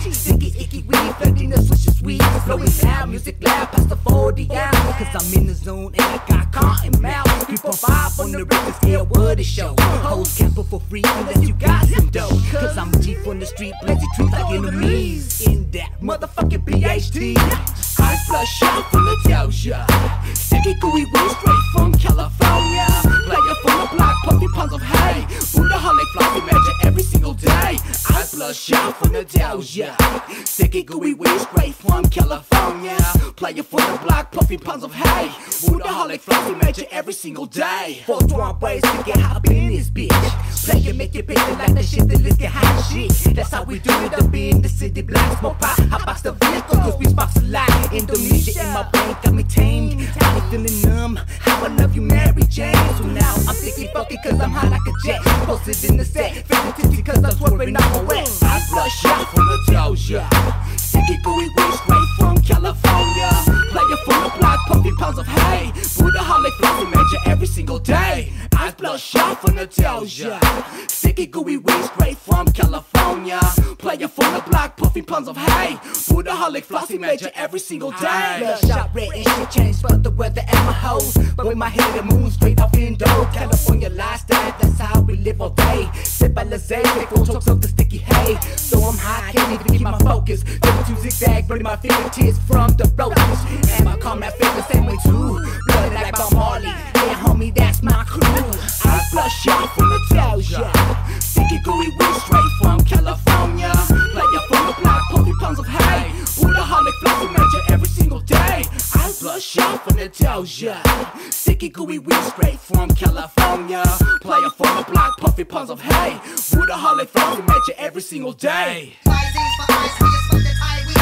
Sticky, icky weed, flooding the swisher sweet. Flowing loud, music loud, past the 40 out. Cause I'm in the zone and I got cotton mouth. 3.5 on the record scale, what a show. Hoes can't put for free unless you got some dough. Cause I'm G from the street, blazing trees like enemies. In that motherfucking BHT. I flush out from the Doja. Sticky gooey weed straight from California. Player from the block, puffy pounds of hay. Buddhaholic flossy measure every single day. I flush out from the Doja. Sticky gooey weed straight from California. Player from the block, puffy pounds of hay. Buddhaholic flossy measure every single day. 4 strong ways to get hop in this bitch. Play and make it big like the shit that let's get hot shit. That's how we do it up in the city. Black smoke pot, I box the vehicle, cause we box a lot. Indonesia in my brain got me tamed. I ain't feeling numb. How I love you, Mary Jane. So now I'm sticky funky cause I'm hot like a jet. Posted in the set, feeling tipsy cause I'm swerving off my wet. I flush out from the Doja. Sticky gooey weed straight from California. Player from the block, puffy pounds of hay. Buddhaholic flossy measure every single day. I flush out from the Doja. Sticky gooey weed straight from California. Player from the block, puffy pounds of hay. Buddhaholic flossy measure every single day. Blood shot red and shit changed, but the weather and my hoes. But with my head the moon straight up in dough. California lifestyle, that's how we live all day. Sit by Lazay, take photos of the sticky hay. So I'm high, can't even keep my focus. 32 zigzag, burning my fingertips from the roaches. And my comrade feel the same way too. Blood like Bob Marley, yeah homie, that's my crew. I flush out from the Doja. Sticky gooey weed straight from California. Player from the block, puffy pounds of hay. Buddhaholic flossy measure every single day. I flush out from the Doja. Sticky gooey weed straight from California. Player from the block, puffy pounds of hay. Buddhaholic flossy measure every single day. Rising for eyes, we just fuck the Thai weed.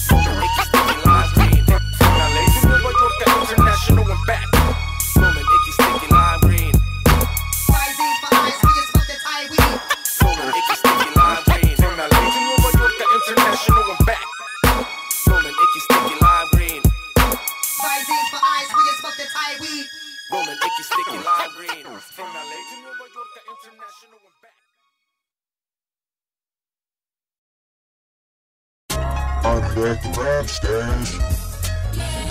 International and back. Rolling icky sticky lime green. Rising for eyes, we just fuck the Thai weed. Rolling icky sticky lime green. From LA to New York, international and back. Rolling icky sticky lime green. Rising for eyes, we just fuck the Thai weed. Rolling icky sticky lime green. From LA to New York, international and back. I'm back to rap stage.